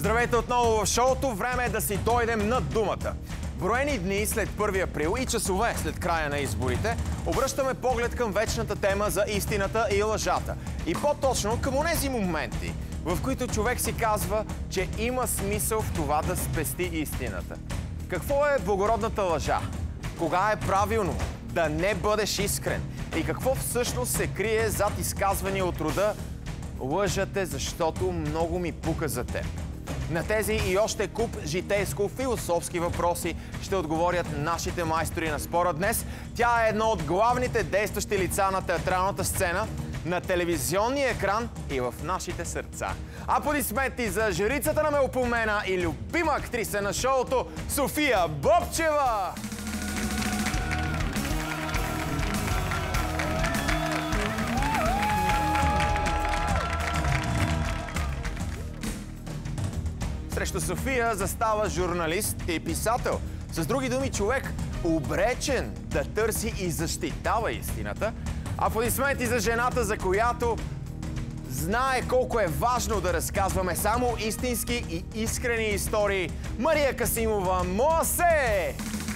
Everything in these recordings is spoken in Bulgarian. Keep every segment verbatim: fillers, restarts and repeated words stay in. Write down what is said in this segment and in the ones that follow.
Здравейте отново в шоуто. Време е да си дойдем на думата. Броени дни след първи април и часове след края на изборите, обръщаме поглед към вечната тема за истината и лъжата. И по-точно към онези моменти, в които човек си казва, че има смисъл в това да спести истината. Какво е благородната лъжа? Кога е правилно да не бъдеш искрен? И какво всъщност се крие зад изказвания от рода "лъжате, защото много ми пука за теб"? На тези и още куп житейско-философски въпроси ще отговорят нашите майстори на спора днес. Тя е едно от главните действащи лица на театралната сцена, на телевизионния екран и в нашите сърца. Аплодисменти за жрицата на Мелпомена и любима актриса на шоуто София Бобчева! Срещу София застава журналист и писател. С други думи, човек обречен да търси и защитава истината. Аплодисменти за жената, за която знае колко е важно да разказваме само истински и искрени истории. Мария Касимова Мосе!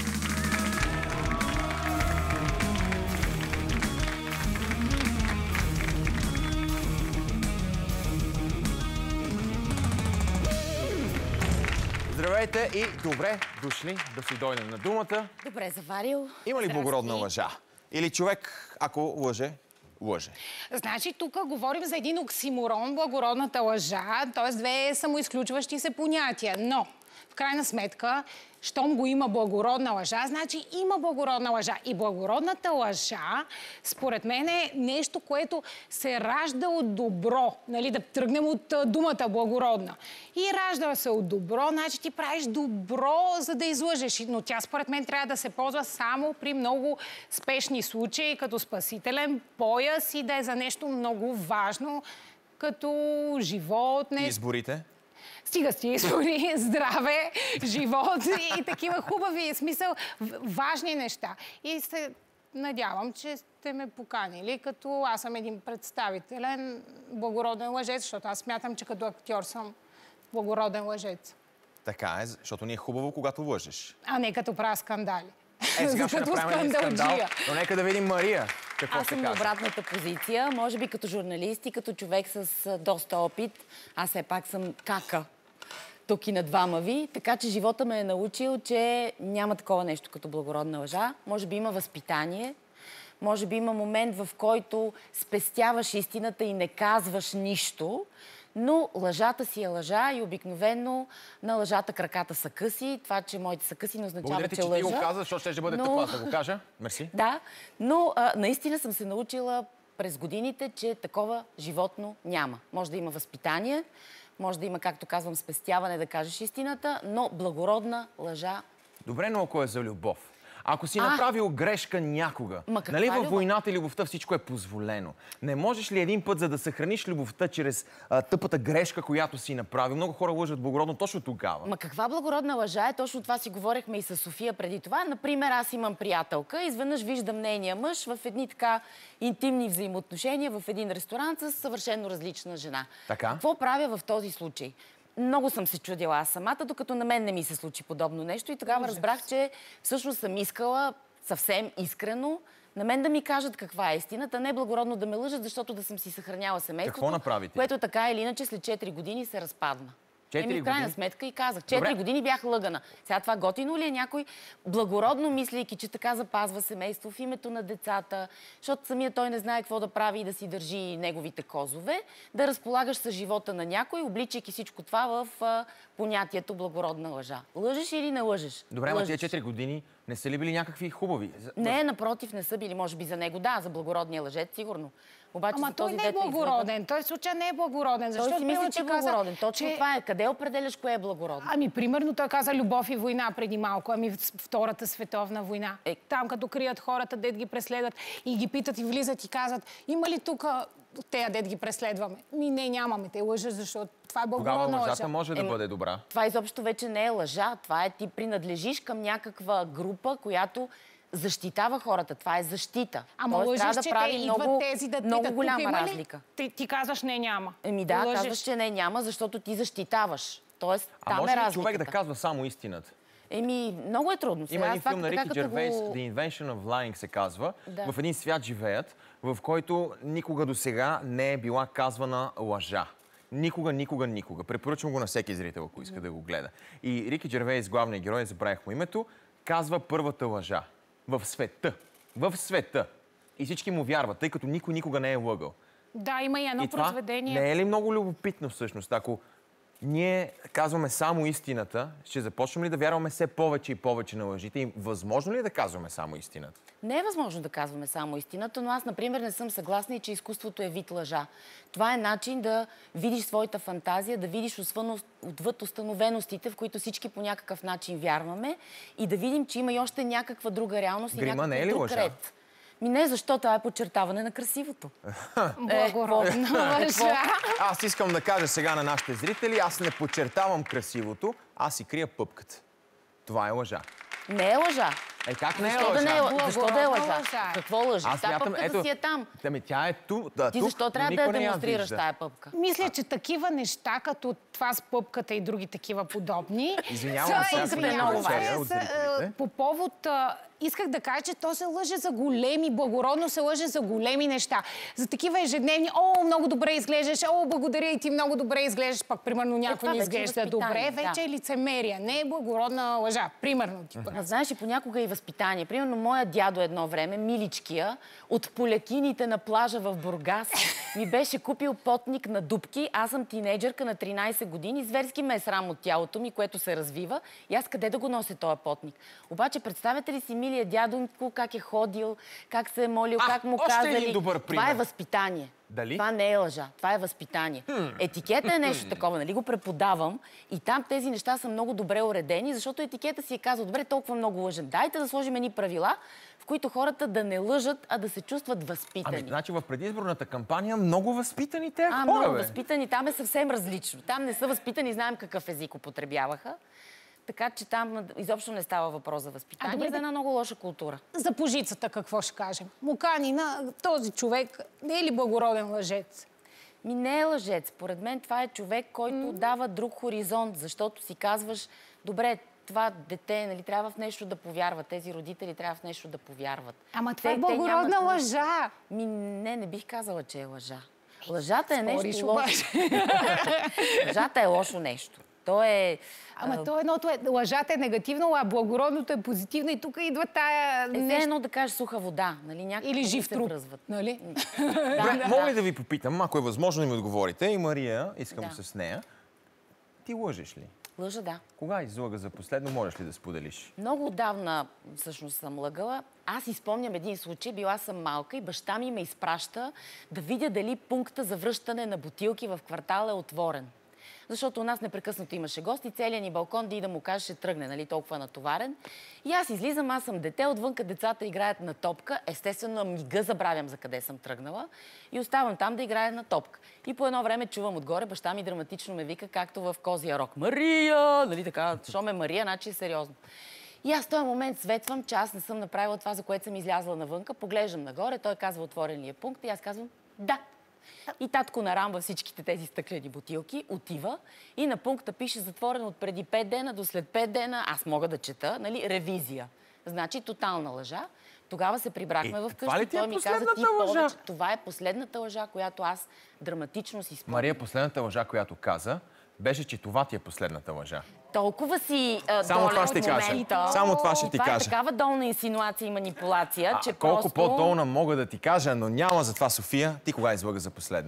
Здравейте и добре дошли да си дойдем на думата. Добре заварил. Има ли благородна лъжа? Или човек, ако лъже, лъже? Значи тук говорим за един оксиморон, благородната лъжа, т.е. две самоизключващи се понятия. Но, в крайна сметка, щом го има благородна лъжа, значи има благородна лъжа. И благородната лъжа, според мен, е нещо, което се ражда от добро. Нали, да тръгнем от думата благородна. И ражда се от добро, значи ти правиш добро, за да излъжеш. Но тя, според мен, трябва да се ползва само при много спешни случаи, като спасителен пояс и да е за нещо много важно, като живот. Не... Изборите? Стига си избори, здраве, живот и такива хубави, смисъл, важни неща. И се надявам, че сте ме поканили, като аз съм един представителен благороден лъжец, защото аз смятам, че като актьор съм благороден лъжец. Така е, защото ни е хубаво, когато лъжеш. А не като правя скандали. Е, сега ще направим един скандал, но нека да видим Мария какво аз ще съм каже. на обратната позиция. Може би като журналист и като човек с доста опит. Аз все пак съм кака. Тук и на двама ви. Така че живота ме е научил, че няма такова нещо като благородна лъжа. Може би има възпитание. Може би има момент, в който спестяваш истината и не казваш нищо. Но лъжата си е лъжа и обикновено на лъжата краката са къси. Това, че моите са къси, не означава, Благодаря ти, че че лъжа. ти го каза, защото ще бъде но... тъпо аз да го кажа. Мерси. Да, но а, наистина съм се научила през годините, че такова животно няма. Може да има възпитание, може да има, както казвам, спестяване да кажеш истината, но благородна лъжа. Добре, но ако е за любов. Ако си А, направил грешка някога, нали във войната и любовта всичко е позволено? Не можеш ли един път, за да съхраниш любовта чрез а, тъпата грешка, която си направил? Много хора лъжат благородно точно тогава. Ма каква благородна лъжа е? Точно това си говорихме и с София преди това. Например, аз имам приятелка, изведнъж виждам нейния мъж в едни така интимни взаимоотношения в един ресторант с съвършено различна жена. Така? Какво правя в този случай? Много съм се чудила аз самата, докато на мен не ми се случи подобно нещо и тогава разбрах, че всъщност съм искала съвсем искрено на мен да ми кажат каква е истината, не е благородно да ме лъжат, защото да съм си съхраняла семейството. Какво направи ти? Което така или иначе след четири години се разпадна. Еми, в крайна години? сметка и казах. Четири години бях лъгана. Сега това готино ли е някой благородно мислейки, че така запазва семейство в името на децата, защото самия той не знае какво да прави и да си държи неговите козове, да разполагаш с живота на някой, обличайки всичко това в а, понятието благородна лъжа. Лъжеш или не лъжеш? Добре, ама тия четири години не са ли били някакви хубави? Не, напротив, не са били. Може би за него да, за благородния лъжец сигурно. Обаче Ама за той този не е дето благороден. излъган... Той в случая не е благороден. Защото той си мисли, Пила, че е каза, благороден. Точно че... това е. Къде определяш кое е благородно? Ами, примерно, той каза любов и война преди малко. Ами, Втората световна война. Е... Там, като крият хората, дет ги преследват и ги питат и влизат и казват, има ли тук тея, дет ги преследваме? Ми не, нямаме. Те лъжат, защото това е благородна лъжа. Тогава лъжата може да е, бъде добра. Това изобщо вече не е лъжа. Това е ти принадлежиш към някаква група, която защитава хората. Това е защита. Ама Тоест, лъжиш, трябва да че прави те много, идват тези да много питат, голяма тук има ли? разлика. Ти, ти казваш не, няма. Еми да, лъжиш. казваш, че не няма, защото ти защитаваш. Тоест, А там може е ли разликата. човек да казва само истината? Еми, много е трудно. Има един Сега, филм на така, Рики като Джервейс, го- The Invention of Lying се казва. Да. В един свят живеят, в който никога до сега не е била казвана лъжа. Никога, никога, никога. Препоръчвам го на всеки зрител, ако иска да го гледа. И Рики Джервейс, главният герой, забравих му името, казва първата лъжа. В света. В света. И всички му вярват, тъй като никой никога не е лъгал. Да, има и едно И това произведение. не е ли много любопитно всъщност? Ако ние казваме само истината, ще започнем ли да вярваме все повече и повече на лъжите? И възможно ли е да казваме само истината? Не е възможно да казваме само истината, но аз, например, не съм съгласна и че изкуството е вид лъжа. Това е начин да видиш своята фантазия, да видиш отвъд установеностите, в които всички по някакъв начин вярваме и да видим, че има и още някаква друга реалност и Грима някакъв не е ли друг лъжа? ред. Ми не, защо това е подчертаване на красивото. Благородна лъжа. Аз искам да кажа сега на нашите зрители, аз не подчертавам красивото, аз си крия пъпката. Това е лъжа. Не е лъжа. Е, как не е Защо лъжа? да не е лъжа? Защо да е Благородна лъжа? лъжа. Какво лъжа? Аз Та смятам, пъпката ето, си е там. Ами тя е ту, да, Ти тук, защо трябва никой да не я демонстрираш вижда. тая пъпка? Мисля, че такива неща, като това с пъпката и други такива подобни, Извинявам се, са, ако не извинявам говоря се, от са, зрителите. а, по повод... а, Исках да кажа, че то се лъже за големи, благородно се лъже за големи неща. За такива ежедневни, о, много добре изглеждаш, о, благодаря и ти много добре изглеждаш, пак примерно някой това не вече е изглежда възпитание, добре, вече да. е лицемерие, не е благородна лъжа. Примерно ти. А знаеш, и понякога и възпитание. Примерно, моя дядо едно време, миличкия, от полякините на плажа в Бургас, ми беше купил потник на дупки. Аз съм тинейджърка на тринайсет години. Зверски ме е срам от тялото ми, което се развива. И аз къде да го нося този потник? Обаче, представете ли си милия дядонко, как е ходил, как се е молил, А, как му още казали. един добър пример. Това е възпитание. Дали? Това не е лъжа, това е възпитание. Етикета е нещо такова, нали го преподавам и там тези неща са много добре уредени, защото етикета си е казал, добре, толкова много лъжен. Дайте да сложим едни правила, в които хората да не лъжат, а да се чувстват възпитани. Ами, значи в предизборната кампания много възпитани те А, хора, много бе. възпитани. Там е съвсем различно. Там не са възпитани, знаем какъв език употребяваха. Така че там изобщо не става въпрос за възпитание, А, добре, за една много лоша култура. За пожицата какво ще кажем? Мукани на този човек не е ли благороден лъжец? Ми не е лъжец. Според мен това е човек, който mm. дава друг хоризонт, защото си казваш, добре, това дете, нали, трябва в нещо да повярва. Тези родители трябва в нещо да повярват. Ама това Те- е те благородна нямат- лъжа. Ми не, не бих казала, че е лъжа. Лъжата е Спориш нещо лошо. обаче. Лъжата е лошо нещо. То е... Ама то едното е, лъжата е негативно, а благородното е позитивно и тук идва тая Е, все нещо. едно да кажеш суха вода, нали? Някакви Или думи жив се труп, връзват. нали? Добре, Да, мога да. ли да ви попитам, ако е възможно да ми отговорите, и Мария, искам Да. с нея, ти лъжеш ли? Лъжа, да. Кога излъга за последно, можеш ли да споделиш? Много отдавна всъщност съм лъгала. Аз си спомням един случай, била съм малка и баща ми ме изпраща да видя дали пункта за връщане на бутилки в квартала е отворен. Защото у нас непрекъснато имаше гости, целият ни балкон да и да му каже, ще тръгне, нали, толкова натоварен. И аз излизам, аз съм дете, отвънка децата играят на топка. Естествено, на мига забравям за къде съм тръгнала и оставам там да играя на топка. И по едно време чувам отгоре, баща ми драматично ме вика, както в Козия рок. Мария! Нали така, що ме Мария, значи е сериозно. И аз в този момент светвам, че аз не съм направила това, за което съм излязла навънка. Поглеждам нагоре, той казва отворен ли е пункт и аз казвам да. И татко нарамва всичките тези стъклени бутилки, отива и на пункта пише затворен от преди пет дена до след пет дена. Аз мога да чета, нали, ревизия. Значи тотална лъжа. Тогава се прибрахме Е, в това ли къщи. ти е Той ми каза, ти последната лъжа? повече. Това е последната лъжа, която аз драматично си спомням. Мария, последната лъжа, която каза, беше, че това ти е последната лъжа. Толкова си а, Само долен това ще от ти кажа. момента. Само това ще ти Това е кажа. такава долна инсинуация и манипулация, А, че колко просто... по-долна мога да ти кажа, но няма за това, София. Ти кога излъга за последно?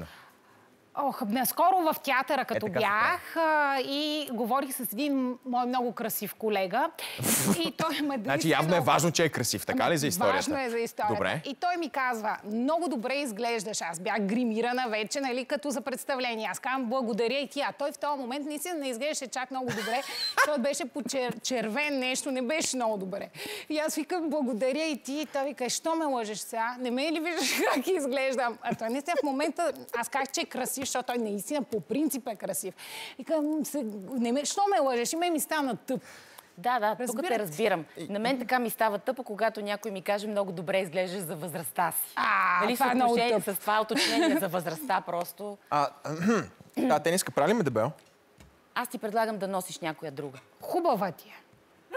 Ох, наскоро в театъра, като така се бях а, и говорих с един мой много красив колега. И той ме Значи явно е важно, че е красив, така ли за историята? Важно е за историята. Добре. И той ми казва, много добре изглеждаш. Аз бях гримирана вече, нали, като за представление. Аз казвам, благодаря и ти. А той в този момент наистина не изглеждаше чак много добре. Той беше по чер... червен нещо, не беше много добре. И аз викам, благодаря и ти. И той вика, що ме лъжеш сега? Не ме ли виждаш как изглеждам? А той наистина в момента, аз казах, че е красив, защото той наистина по принцип е красив. Викам, се... не ме... що ме лъжеш? И ме ми стана тъп. Да, да, тук Разбирате? те разбирам. На мен така ми става тъпо, когато някой ми каже много добре изглеждаш за възрастта си. А, Нали, това е много съотношение- тъп. с това уточнение за възрастта просто. А, а, тениска прави ли ме дебел? Аз ти предлагам да носиш някоя друга. Хубава ти е.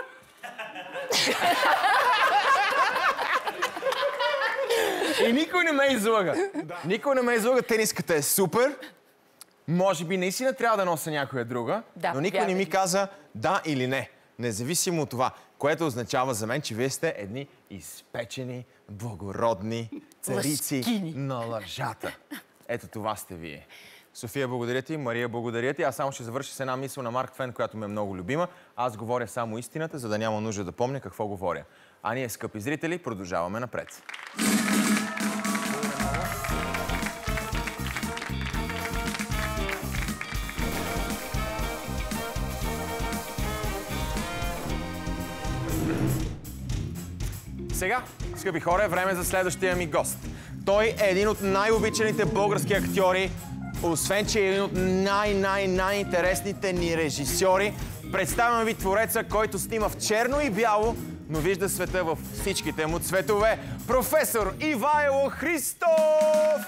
И никой не ме излага. Никой не ме излага. Тениската е супер. Може би наистина трябва да нося някоя друга, да, но никой не ми каза да или не. Независимо от това, което означава за мен, че вие сте едни изпечени, благородни царици Лъжкини на лъжата. Ето това сте вие. София, благодаря ти. Мария, благодаря ти. Аз само ще завърша с една мисъл на Марк Твен, която ми е много любима. Аз говоря само истината, за да няма нужда да помня какво говоря. А ние, скъпи зрители, продължаваме напред. Сега, скъпи хора, е време за следващия ми гост. Той е един от най-обичаните български актьори, освен че е един от най-най-най-интересните ни режисьори. Представям ви твореца, който снима в черно и бяло, но вижда света във всичките му цветове. Професор Ивайло Христов!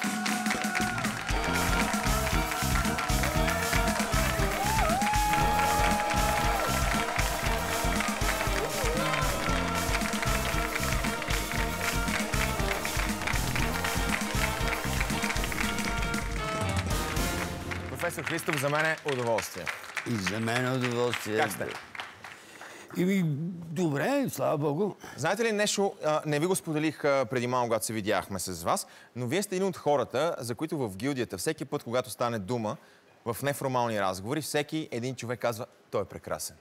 Професор Христов, за мен е удоволствие. И за мен е удоволствие. Как сте? Ими, добре, слава Богу. Знаете ли нещо, не ви го споделих преди малко, когато се видяхме с вас, но вие сте един от хората, за които в гилдията всеки път, когато стане дума, в неформални разговори, всеки един човек казва, той е прекрасен.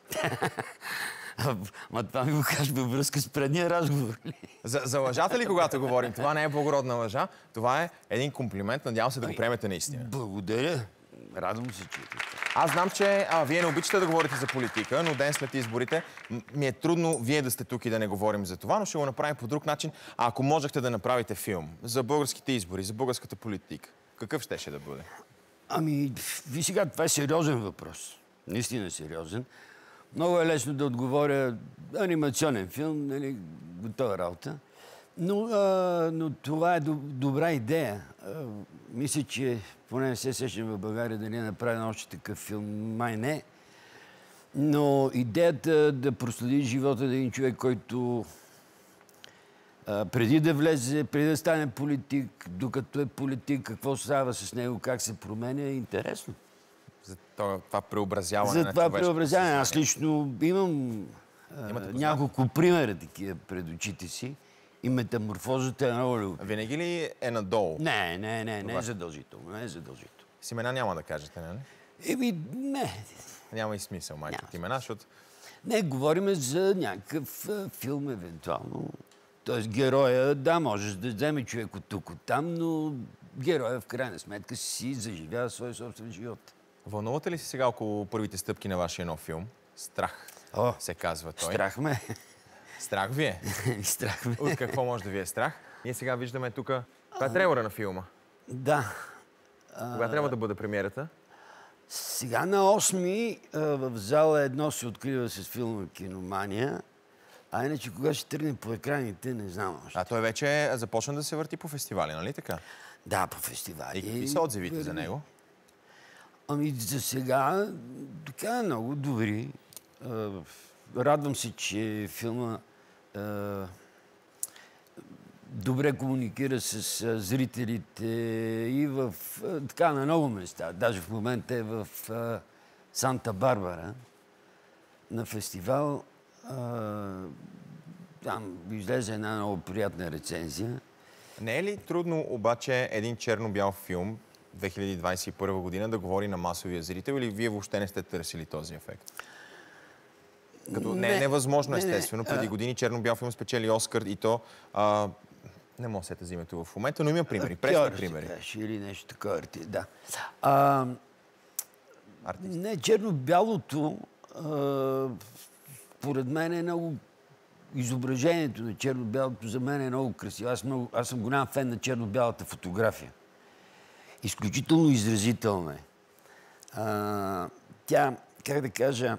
Ма това ми го кажеш във връзка с предния разговор. За, за лъжата ли, когато говорим? Това не е благородна лъжа, това е един комплимент. Надявам се да го приемете наистина. Благодаря. Радвам се, че... Аз знам, че а, вие не обичате да говорите за политика, но ден след изборите ми е трудно вие да сте тук и да не говорим за това, но ще го направим по друг начин. А ако можехте да направите филм за българските избори, за българската политика, какъв щеше да бъде? Ами, ви сега, това е сериозен въпрос. Наистина сериозен. Много е лесно да отговоря анимационен филм, нали, готова работа. Но, а, но това е добра идея. А, мисля, че поне не се сещам в България да не е направен още такъв филм. Май не. Но идеята да проследи живота на един човек, който а, преди да влезе, преди да стане политик, докато е политик, какво става с него, как се променя, е интересно. За това преобразяване За на това човешкото преобразяване. съзнание. Аз лично имам а, няколко примера такива пред очите си. И метаморфозата е много любопитна. Винаги ли е надолу? Не, не, не, не е задължително. Не е задължително. С имена няма да кажете, нали? Еми, не. Няма и смисъл, майка от имена, защото... Не, говорим за някакъв а, филм, евентуално. Тоест, героя, да, можеш да вземе човек от тук, от там, но героя в крайна сметка си заживява своя собствен живот. Вълнувате ли се сега около първите стъпки на вашия нов филм? Страх, О, се казва той. Страх ме. Страх ви е? Страх ме. От какво може да ви е страх? Ние сега виждаме тук... Това е трейлера на филма. Да. Кога трябва да бъде премиерата? Сега на осми в зала едно се открива с филма Киномания, а иначе кога ще тръгне по екраните, не знам още. А той вече е започна да се върти по фестивали, нали така? Да, по фестивали. И какви са отзивите за него? Ами за сега така много добри. Радвам се, че филма добре комуникира с зрителите и в така на много места. Даже в момента е в Санта-Барбара на фестивал. Там излезе една много приятна рецензия. Не е ли трудно обаче един черно-бял филм две хиляди двадесет и първа година да говори на масовия зрител или вие въобще не сте търсили този ефект? Като не, не е невъзможно, естествено. Преди години черно-бял филм спечели Оскар и то... А, не мога да сета за името в момента, но има примери. Пресни примери. Беше, или нещо такова, артист, да. А, не, черно-бялото, поред мен е много... Изображението на черно-бялото за мен е много красиво. Аз, много, аз съм голям фен на черно-бялата фотография. Изключително изразителна е. А, тя, как да кажа,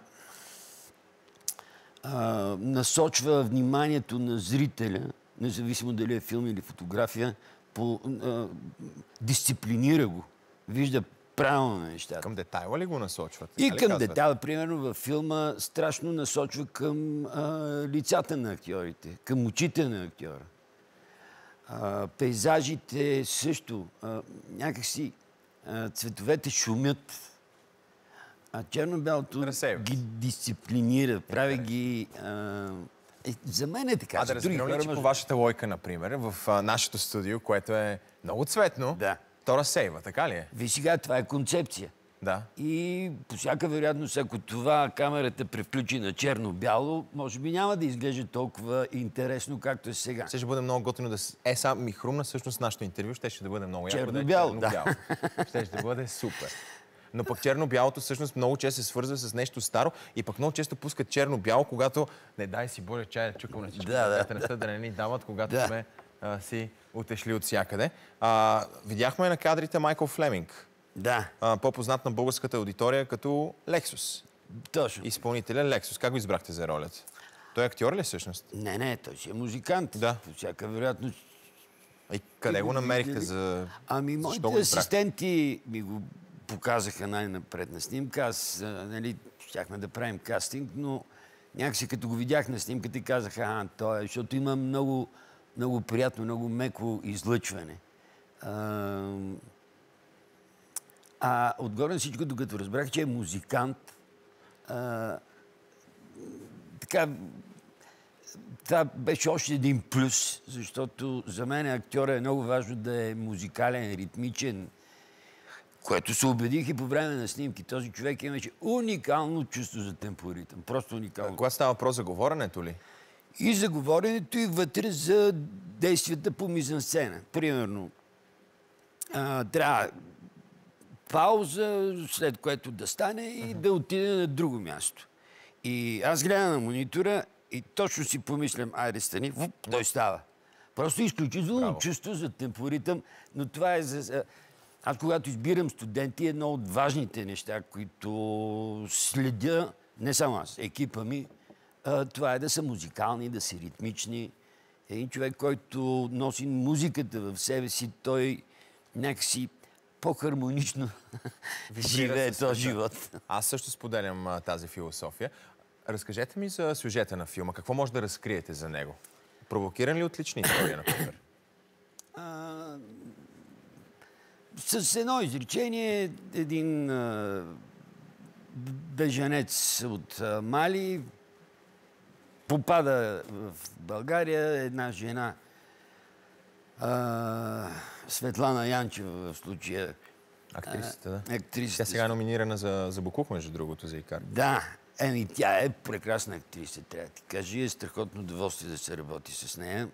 а, насочва вниманието на зрителя, независимо дали е филм или фотография, по, а, дисциплинира го. Вижда правилно на нещата. Към детайла ли го насочват? И към детайла, примерно във филма, страшно насочва към а, лицата на актьорите, към очите на актьора. А, пейзажите също, а, някакси а, цветовете шумят, а черно-бялото ги дисциплинира, прави ги... А, е, за мен е така. А да разбирам ли, че по вашата лойка, например, в а, нашето студио, което е много цветно, да. то разсейва, така ли е? Виж сега, това е концепция. Да. И по всяка вероятност, ако това камерата превключи на черно-бяло, може би няма да изглежда толкова интересно, както е сега. Ще, ще бъде много готино да... Е, сега ми хрумна всъщност нашето интервю, ще, ще да бъде много яко. Черно-бяло, да. Черно-бяло. Ще, ще да бъде супер. Но пък черно-бялото всъщност много често се свързва с нещо старо и пък много често пускат черно-бяло, когато не дай си Боже чай да чукам на всичко, да, да, да, да, да не ни дават, когато да. сме а, си отешли от всякъде. А, видяхме на кадрите Майкъл Флеминг. Да. А, по-познат на българската аудитория като Лексус. Точно. Изпълнителя Лексус. Как го избрахте за ролята? Той е актьор ли всъщност? Не, не, той си е музикант. Да. По всяка вероятност. И къде го намерихте за... Ами, моите асистенти ми го показаха най-напред на снимка. Аз, нали, щяхме да правим кастинг, но някакси като го видях на снимката и казах, а, той е, защото има много, много приятно, много меко излъчване. А, а отгоре на всичко, докато разбрах, че е музикант, а, така, това беше още един плюс, защото за мен актьора е много важно да е музикален, ритмичен, което се убедих и по време на снимки. Този човек имаше уникално чувство за темпоритъм. Просто уникално. Когато става въпрос за говоренето ли? И за говоренето, и вътре за действията по мизансцена. Примерно, а, трябва пауза, след което да стане и да отиде на друго място. И аз гледам на монитора и точно си помислям, айде стани, вуп, той става. Просто изключително чувство за темпоритъм, но това е за... Аз когато избирам студенти, едно от важните неща, които следя, не само аз, екипа ми, това е да са музикални, да са ритмични. Един човек, който носи музиката в себе си, той някакси по-хармонично живее този живот. Аз също споделям а, тази философия. Разкажете ми за сюжета на филма. Какво може да разкриете за него? Провокиран ли от лични истории, например? А, с едно изречение, един а, бежанец от а, Мали попада в България, една жена, а, Светлана Янчева в случая. Актрисата, да. Актрисата. Тя сега е номинирана за, за Букух, между другото, за Икар. Да, еми тя е прекрасна актриса, трябва да ти кажа. И е страхотно удоволствие да се работи с нея.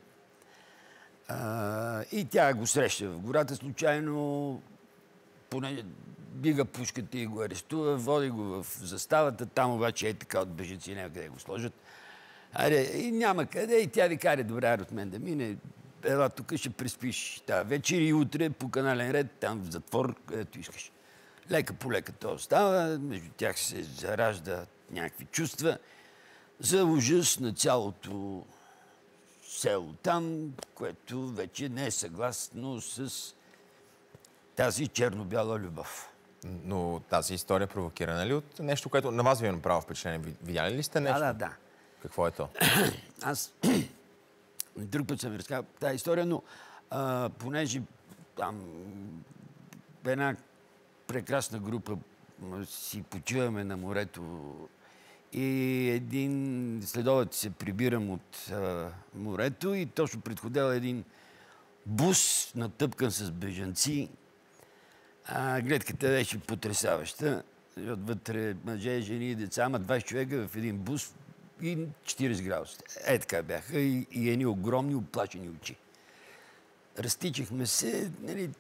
А, и тя го среща в гората случайно, понеже бига пушката и го арестува, води го в заставата, там обаче е така от бежици, няма къде го сложат. Аре, и няма къде, и тя ви каре, добре, от мен да мине, ела тук ще преспиш тази вечер и утре по канален ред, там в затвор, където искаш. Лека по лека то става, между тях се заражда някакви чувства за ужас на цялото село там, което вече не е съгласно с тази черно-бяла любов. Но тази история е провокирана ли от нещо, което на вас ви е направо впечатление? Видяли ли сте нещо? Да, да, да. Какво е то? Аз друг път съм разказал тази история, но а, понеже там една прекрасна група си почиваме на морето и един следобед се прибирам от а, морето и точно предходел един бус, натъпкан с бежанци. А, гледката беше потресаваща. Вътре мъже, жени и деца, ама двайсет човека в един бус и четирийсет градуса. Е, така бяха и, и едни огромни оплашени очи. Разтичахме се, нали,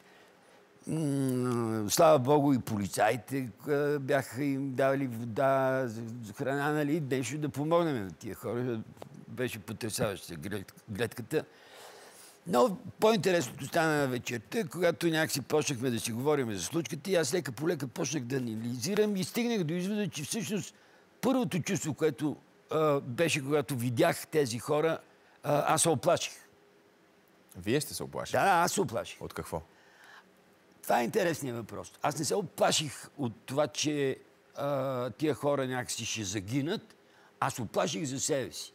м- слава Богу и полицаите бяха им давали вода, храна, нали, нещо да помогнем на тия хора. Беше потресаваща гледката. Но по-интересното стана на вечерта, когато някакси почнахме да си говорим за случката и аз лека по лека почнах да анализирам и стигнах до извода, че всъщност първото чувство, което а, беше, когато видях тези хора, а, аз се оплаших. Вие сте се оплашили? Да, аз се оплаших. От какво? Това е интересният въпрос. Аз не се оплаших от това, че а, тия хора някакси ще загинат. Аз оплаших за себе си.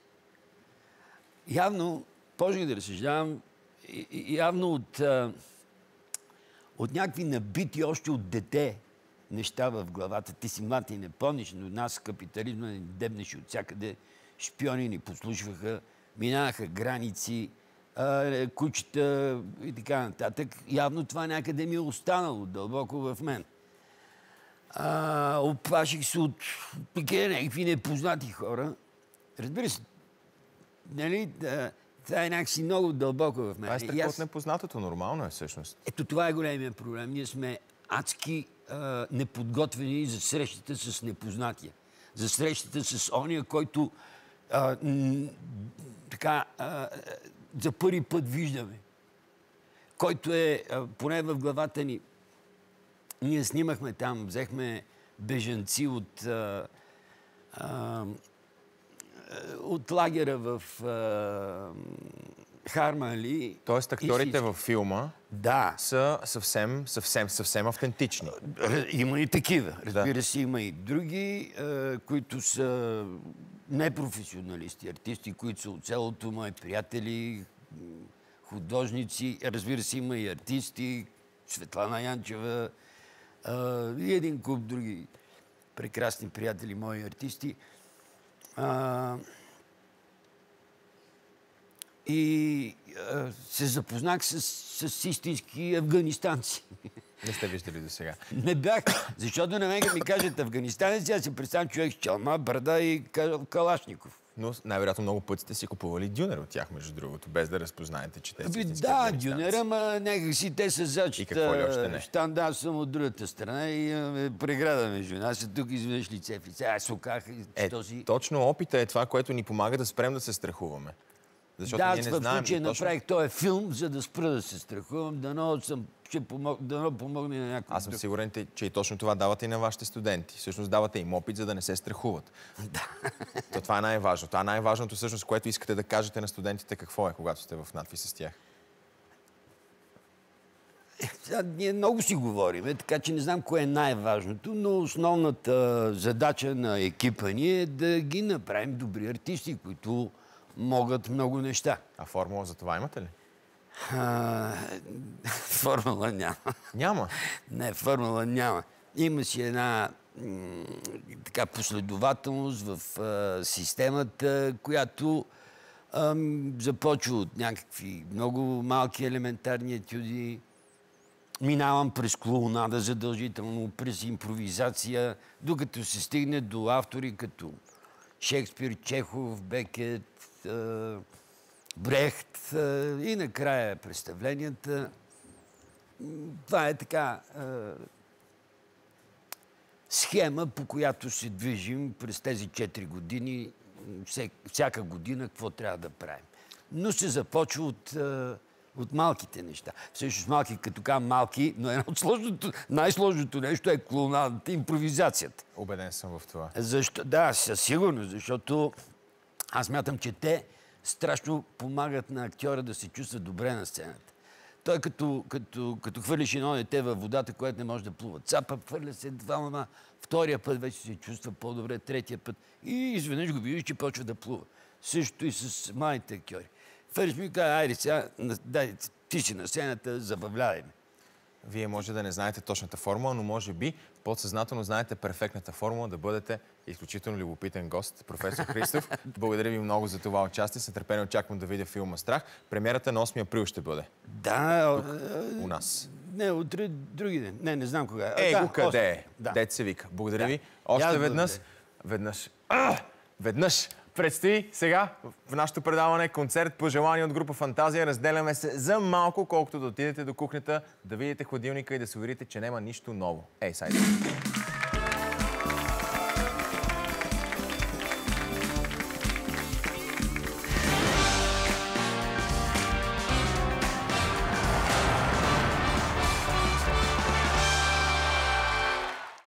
Явно, почнах да разсъждавам, явно от, а, от някакви набити още от дете неща в главата. Ти си млад и не помниш, но нас капитализма ни дебнеше от всякъде. Шпиони ни подслушваха, минаха граници, а, кучета и така нататък. Явно това някъде ми е останало дълбоко в мен. А, оплаших се от такива някакви непознати хора. Разбира се, нали, да, това е някакси много дълбоко в мен. Това е страх от непознатото, нормално е всъщност. Ето това е големия проблем. Ние сме адски а, неподготвени за срещата с непознатия. За срещата с ония, който а, м, така а, за първи път виждаме. Който е, а, поне в главата ни, ние снимахме там, взехме бежанци от, а, а, от лагера в а, Хармали. Тоест актьорите във филма да. са съвсем, съвсем, съвсем автентични. Има и такива. Разбира да. се, има и други, а, които са непрофесионалисти, артисти, които са от селото, мои приятели, художници. Разбира се, има и артисти, Светлана Янчева, Uh, и един куп други прекрасни приятели, мои артисти. Uh, и uh, се запознах с, с истински афганистанци. Не сте виждали до сега? Не бях, защото на мен ми кажат афганистанец, аз си представям човек с чалма, брада и Калашников. Но най-вероятно много пъти сте си купували дюнер от тях, между другото, без да разпознаете, че те са истински да, дюнера, ма някак си те са зачета. Щан, да, съм от другата страна и имаме преграда между нас. Тук изведнъж лице в лице. Аз суках е, този... Точно опита е това, което ни помага да спрем да се страхуваме. Защото да, ние не в знаем. случай точно... направих този филм, за да спра да се страхувам. Дано съм... ще помог... дано помогне на някой. Аз съм сигурен, че и точно това давате и на вашите студенти. Всъщност давате им опит, за да не се страхуват. Да. То това е най-важно. Това е най-важното, всъщност, което искате да кажете на студентите, какво е, когато сте в надпис с тях. Сега, ние много си говорим, така че не знам кое е най-важното, но основната задача на екипа ни е да ги направим добри артисти, които могат много неща. А формула за това имате ли? А, формула няма. Няма? Не, формула няма. Има си една м, така последователност в а, системата, която а, започва от някакви много малки елементарни етюди. Минавам през клоунада задължително, през импровизация, докато се стигне до автори като Шекспир, Чехов, Бекет, а, Брехт и накрая представленията. Това е така а, схема, по която се движим през тези четири години, всяка година какво трябва да правим. Но се започва от, а, от малките неща. Всъщност малки, като казвам малки, но едно от сложното, най-сложното нещо е клоунадата, импровизацията. Убеден съм в това. Защо? Да, със сигурност, защото аз мятам, че те страшно помагат на актьора да се чувства добре на сцената. Той като, като, като хвърлиш едно дете във водата, което не може да плува. Цапа, хвърля се два мама, втория път вече се чувства по-добре, третия път и изведнъж го видиш, че почва да плува. Същото и с малите актьори. Хвърлиш ми и казва, айде сега, дай, ти си на сцената, забавлявай ме. Вие може да не знаете точната формула, но може би подсъзнателно знаете перфектната формула да бъдете изключително любопитен гост. Професор Христов, благодаря ви много за това участие. С нетърпение очаквам да видя филма Страх. Премиерата на осми април ще бъде. Да, тук, у нас. Не, утре други ден. Не, не знам кога. Е, да, го къде е? Да. Дет се вика. Благодаря да. ви. Още Я веднъж. Веднъж. А! Веднъж. Предстои сега в нашото предаване концерт по желание от група Фантазия. Разделяме се за малко, колкото да отидете до кухнята, да видите хладилника и да се уверите, че няма нищо ново. Ей, сайде.